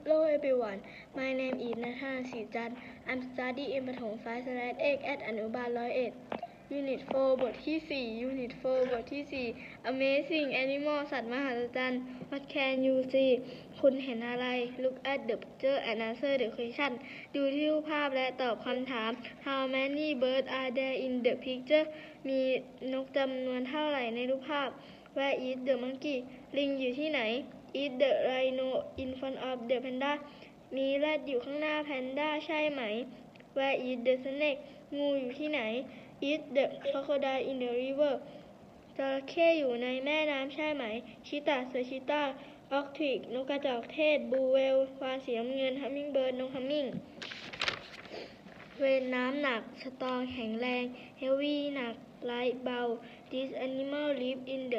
Hello everyone, my name is Nathan Sijan. I'm studying in ประถมศึกษาเอก at อนุบาล101 Unit 4 บทที่ 4 Unit 4 บทที่ 4 Amazing Animal สัตว์มหัศจรรย์ What can you see คุณเห็นอะไร Look at the picture and answer the question ดูที่รูปภาพและตอบคำถาม How many birds are there in the picture มีนกจำนวนเท่าไหร่ในรูปภาพ Where is the monkey ลิงอยู่ที่ไหนIs the rhino in front of the panda มีแรดอยู่ข้างหน้าแพนด้าใช่ไหม Where is the snake งูอยู่ที่ไหน Is the crocodile in the river จระเข้อยู่ในแม่น้ำใช่ไหม Cheetah เสือชีตา Ostrich นกกระจอกเทศ Blue whale วาฬสีน้ำเงิน Hummingbird นกฮัมมิงเวนน้ำหนัก Strong แข็งแรง Heavy หนัก Light เบา This animal live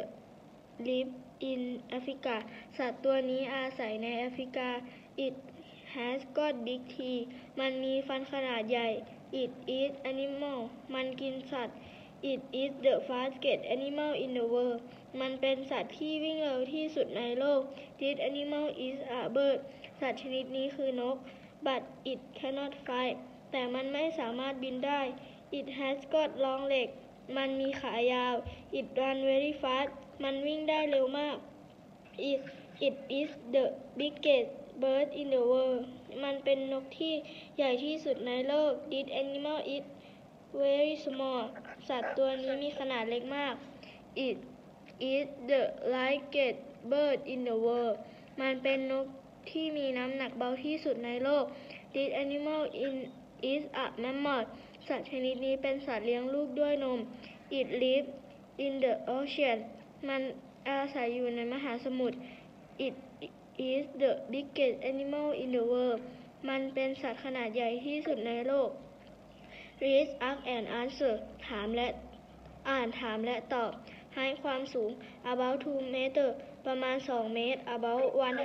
in Africa สัตว์ตัวนี้อาศัยในแอฟริกา It has got big teeth มันมีฟันขนาดใหญ่ It eats animal มันกินสัตว์ It is the fastest animal in the world มันเป็นสัตว์ที่วิ่งเร็วที่สุดในโลก This animal is a bird สัตว์ชนิดนี้คือนก But it cannot fly แต่มันไม่สามารถบินได้ It has got long legs มันมีขายาว It runs very fast มันวิ่งได้เร็วมาก It is the biggest bird in the world มันเป็นนกที่ใหญ่ที่สุดในโลก This animal is very small สัตว์ตัวนี้มีขนาดเล็กมาก It is the lightest bird in the world มันเป็นนกที่มีน้ำหนักเบาที่สุดในโลก This animal is a mammal สัตว์ชนิดนี้เป็นสัตว์เลี้ยงลูกด้วยนม It lives in the ocean มันอาศัยอยู่ในมหาสมุทร It is the biggest animal in the world มันเป็นสัตว์ขนาดใหญ่ที่สุดในโลก Read ask and answer ถามและตอบ Height ความสูง about 2 meter ประมาณ2 เมตร about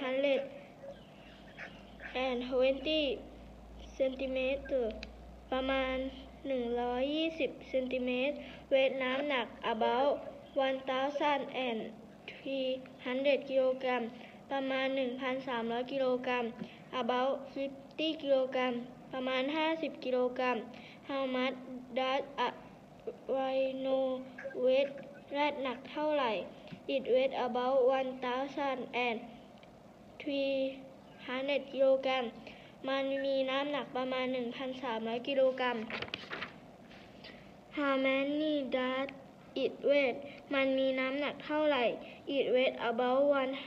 120 centimeter ประมาณ120 เซนติเมตร Weight น้ำหนัก about 1,300 กิโลกรัมประมาณ 1,300 กิโลกรัม about 50 กิโลกรัมประมาณ50 กิโลกรัม How much does a rhino weigh แรดหนักเท่าไหร่ It weighs about 1,300 กิโลกรัมมันมีน้ำหนักประมาณ 1,300 กิโลกรัม How many does it weigh มันมีน้ำหนักเท่าไหร่ It weighs about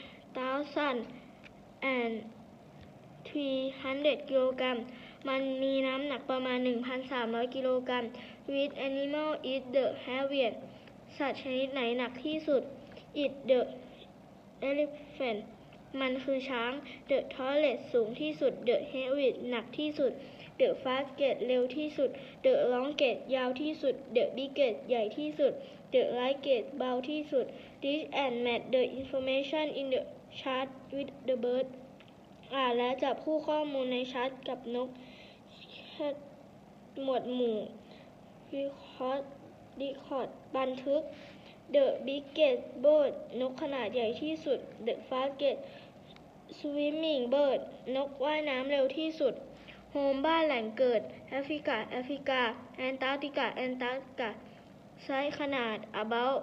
1,300 กิโลกรัมมันมีน้ำหนักประมาณ 1,300 กิโลกรัม Which animal is the heaviest สัตว์ชนิดไหนหนักที่สุด It the elephant มันคือช้าง The tallest สูงที่สุด The heaviest หนักที่สุด The fastest เร็วที่สุด The longest ยาวที่สุด The biggest ใหญ่ที่สุด The lightest เบาที่สุด Read and match the information in the chart with the bird อ่านและจับคู่ข้อมูลในชาร์ตกับนกหมวดหมู่ Record บันทึก The biggest bird นกขนาดใหญ่ที่สุด The fastest swimming bird นกว่ายน้ำเร็วที่สุด Home บ้านแหล่งเกิด Africa Antarctica ไซส์ขนาด about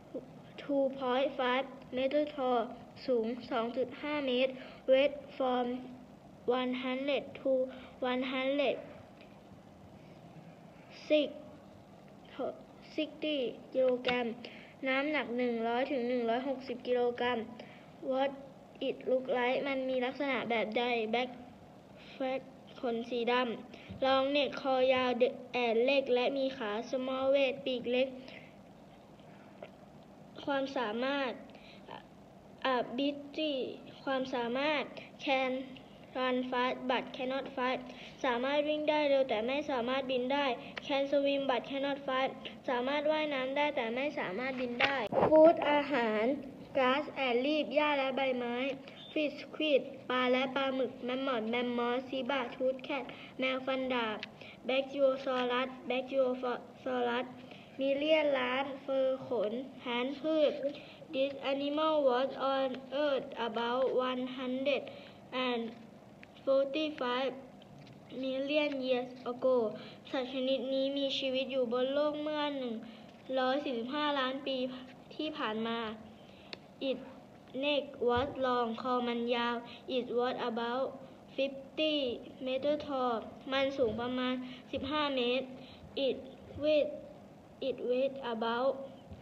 2.5 meter tall สูง 2.5 เมตร Weight from 100 to 160 กิโลกรัมน้ำหนัก 100 ถึง 160 กิโลกรัม What it look like มันมีลักษณะแบบใด Black fat ขนสีดำ Long neck คอยาว and leg และมีขา Small waist ปีกเล็กความสามารถ ability ความสามารถ can run fast but cannot fly สามารถวิ่งได้เร็วแต่ไม่สามารถบินได้ can swim but cannot fly สามารถว่ายน้ำได้แต่ไม่สามารถบินได้ Food อาหาร grass and leaf หญ้าและใบไม้ Fish squid ปลาและปลาหมึก Mammoth mammoth Zebra tooth cat แมวฟันดาบ Brachiosaurus มีเลี่ยนล้านเฟอร์ขนหางพืช This animal was on Earth about 100 and 45 million years ago สัตว์ชนิดนี้มีชีวิตอยู่บนโลกเมื่อ145 ล้านปีที่ผ่านมา Its neck was long คอมันยาว It was about 50 meters tall มันสูงประมาณ 15 เมตร It weighed about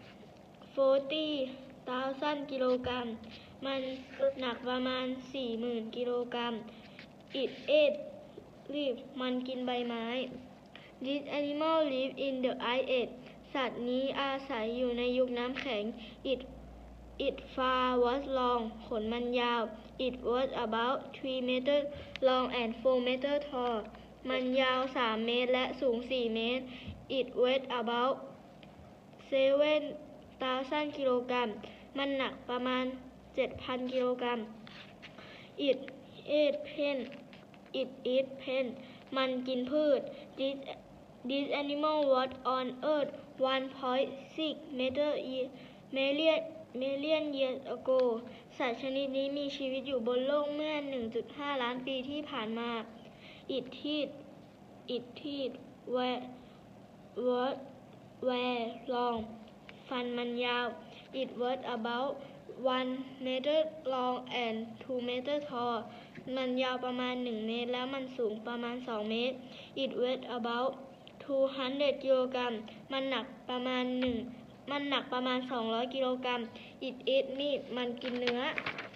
40,000 กิโลกรัม มันหนักประมาณ 40,000 กิโลกรัม It ate leaves มันกินใบไม้ This animal lives in the ice age สัตว์นี้อาศัยอยู่ในยุคน้ำแข็ง Its fur was long ขนมันยาว It was about 3 meters long and 4 meters tall มันยาว 3 เมตรและสูง 4 เมตร It weighed about 7,000 กิโลกรัม มันหนักประมาณ 7,000 กิโลกรัม It eats plants มันกินพืช This animal was on Earth 1.6 million years ago สัตว์ชนิดนี้มีชีวิตอยู่บนโลกเมื่อ 1.5 ล้านปีที่ผ่านมา Its teeth were long ฟันมันยาว It was about 1 meter long and 2 meters tall มันยาวประมาณ 1 เมตรแล้วมันสูงประมาณ 2 เมตร It weighed about 200 กิโลกรัม มันหนักประมาณ 200 กิโลกรัม It eats meat มันกินเนื้อ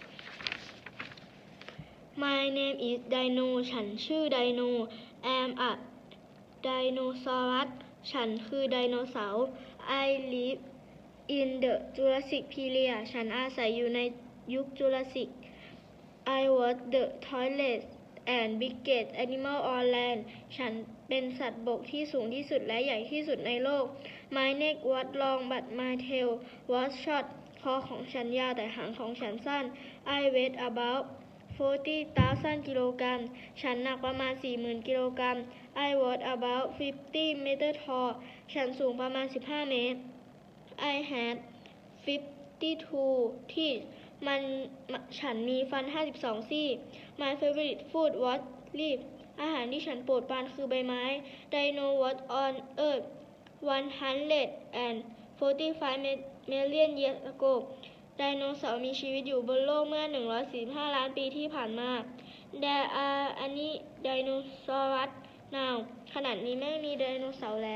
My name is Dino ฉันชื่อไดโน I'm a dinosaurus ฉันคือไดโนเสาร์ I live in the Jurassic period ฉันอาศัยอยู่ในยุคจูราสสิก I was the tallest and biggest animal on land ฉันเป็นสัตว์บกที่สูงที่สุดและใหญ่ที่สุดในโลก My neck was long but my tail was short คอของฉันยาวแต่หางของฉันสั้น I weighed about 40,000 กิโลกรัม ฉันหนักประมาณ 40,000 กิโลกรัม I was about 50 meters tall ฉันสูงประมาณ 15 เมตร I had 52 teeth ฉันมีฟัน 52 ซี่ My favorite food was leaves อาหารที่ฉันโปรดปรานคือใบไม้ Dino was on Earth 145 million years ago ไดโนเสาร์มีชีวิตอยู่บนโลกเมื่อ 145 ล้านปีที่ผ่านมา There are any dinosaurs now ขณะนี้ไม่มีไดโนเสาร์แล้ว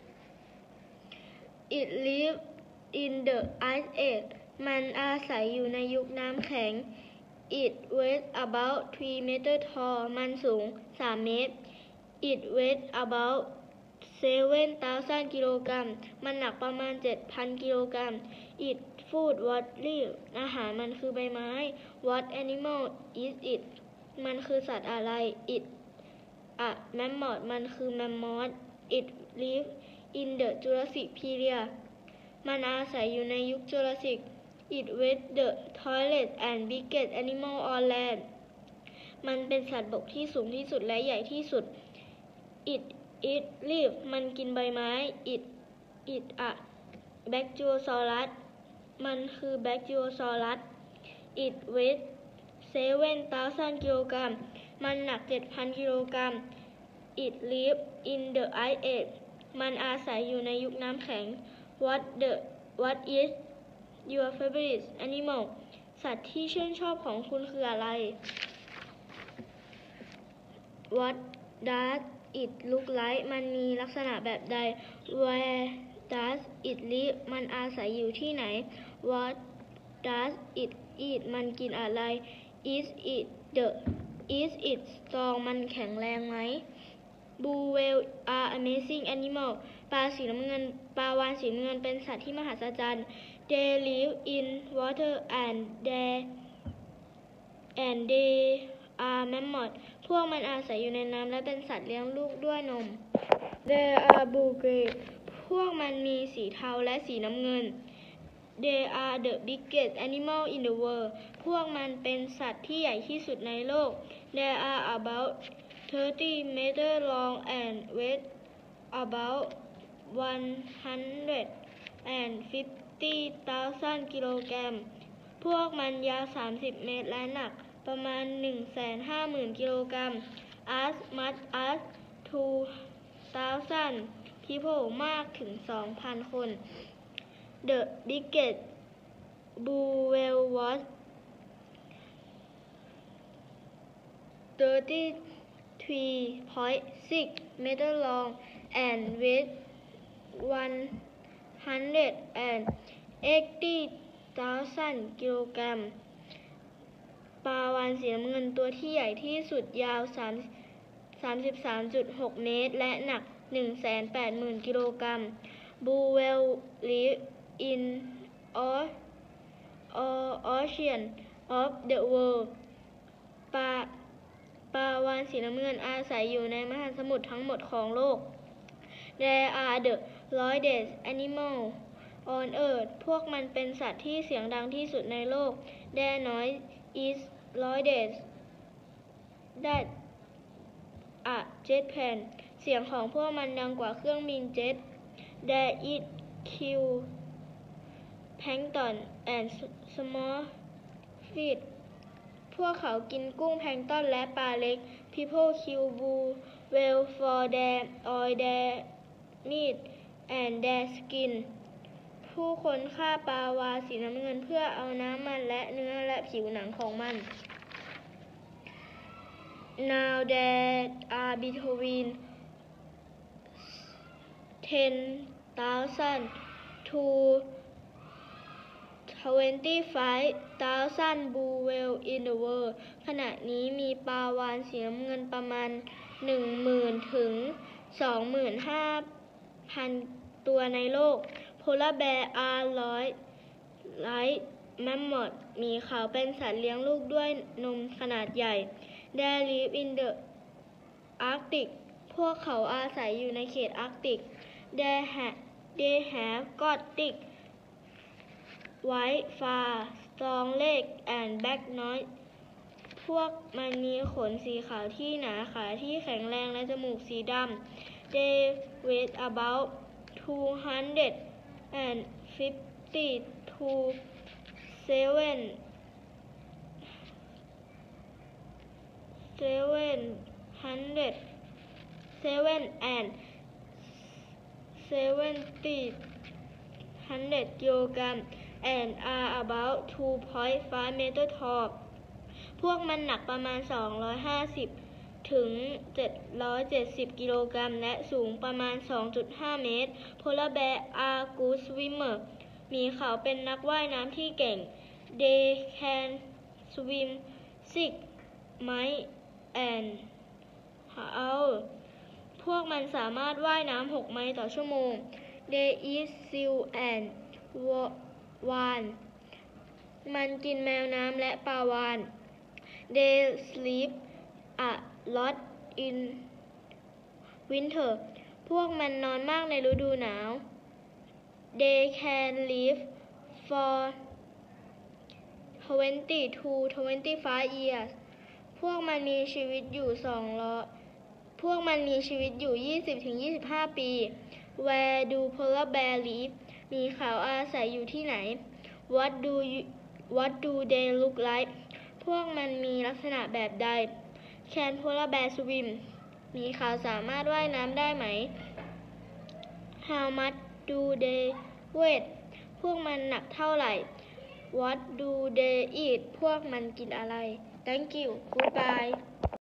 It lives in the ice age มันอาศัยอยู่ในยุคน้ำแข็ง It weighs about 3 meters tall มันสูง 3 เมตร It weighs about 7,000 กิโลกรัม มันหนักประมาณ 7,000 กิโลกรัม It food was leaves อาหารมันคือใบไม้ What animal is it มันคือสัตว์อะไร It a mammoth มันคือแมมมอธ It lives in the Jurassic period มันอาศัยอยู่ในยุคจูราสสิก It was the tallest and biggest animal on land มันเป็นสัตว์บกที่สูงที่สุดและใหญ่ที่สุด It eats leaves มันกินใบไม้ It a Brachiosaurus มันคือ Brachiosaurus It weighs 7,000 กิโลกรัม มันหนัก 7,000 กิโลกรัม It lives in the ice age มันอาศัยอยู่ในยุคน้ำแข็ง What is your favorite animal สัตว์ที่ชื่นชอบของคุณคืออะไร What does it look like มันมีลักษณะแบบใด Where does it live มันอาศัยอยู่ที่ไหน What does it eat มันกินอะไร Is it strong มันแข็งแรงไหม Blue whale are amazing animal ปลาวาฬสีน้ำเงินเป็นสัตว์ที่มหัศจรรย์ They live in water and they are mammoths พวกมันอาศัยอยู่ในน้ำและเป็นสัตว์เลี้ยงลูกด้วยนม They are blue-gray พวกมันมีสีเทาและสีน้ำเงิน They are the biggest animal in the world พวกมันเป็นสัตว์ที่ใหญ่ที่สุดในโลก They are about 30 meters long and weigh about 150,000 กิโลกรัม พวกมันยาว 30 เมตรและหนักประมาณ 150,000 กิโลกรัม as much as 2,000 people มากถึง 2,000 คน The biggest blue whale was 33.6 meters long and weighed 180,000 กิโลกรัม ปลาวาฬสีน้ำเงินตัวที่ใหญ่ที่สุดยาว 33.6 เมตรและหนัก 180,000 กิโลกรัม Blue whale live in ocean of the world ปลาวาฬสีน้ำเงินอาศัยอยู่ในมหาสมุทรทั้งหมดของโลก They are the loudest animals on earth พวกมันเป็นสัตว์ที่เสียงดังที่สุดในโลก Their noise is loudest that a jet plane เสียงของพวกมันดังกว่าเครื่องบินเจ็ต They eat krill plankton and small fish พวกเขากินกุ้งแพลงก์ตอนและปลาเล็ก People kill blue whale for their oil, their meat and their skin ผู้คนฆ่าปลาวาฬสีน้ำเงินเพื่อเอาน้ำมันและเนื้อและผิวหนังของมัน Now there are between 10,000 to 25,000 blue whale in the world ขณะนี้มีปลาวาฬสีน้ำเงินประมาณ 10,000 ถึง 25,000 ตัวในโลก Polar bear are like mammoth หมีขาวเป็นสัตว์เลี้ยงลูกด้วยนมขนาดใหญ่ They live in the Arctic พวกเขาอาศัยอยู่ในเขตอาร์กติก They have got thick white fur strong legs and back nose พวกมันมีขนสีขาวที่หนาขาที่แข็งแรงและจมูกสีดำ They weigh about 250 to 700 กิโลกรัม and are about 2.5 meters tall พวกมันหนักประมาณ 250 ถึง 770 กิโลกรัมและสูงประมาณ 2.5 เมตร Polar bear are good swimmer หมีขาวเป็นนักว่ายน้ำที่เก่ง They can swim 6 miles an hour พวกมันสามารถว่ายน้ำ6 ไมล์ต่อชั่วโมง They eat seal and whale มันกินแมวน้ำและปลาวาฬ They sleep a lot in winter พวกมันนอนมากในฤดูหนาว They can live for 20 to 25 years พวกมันมีชีวิตอยู่ 20-25 ปี Where do polar bear live หมีขาวอาศัยอยู่ที่ไหน What do they look like พวกมันมีลักษณะแบบใด Can polar bear swim หมีขาวสามารถว่ายน้ำได้ไหม How much do they weigh พวกมันหนักเท่าไหร่ What do they eat พวกมันกินอะไร Thank you. Goodbye.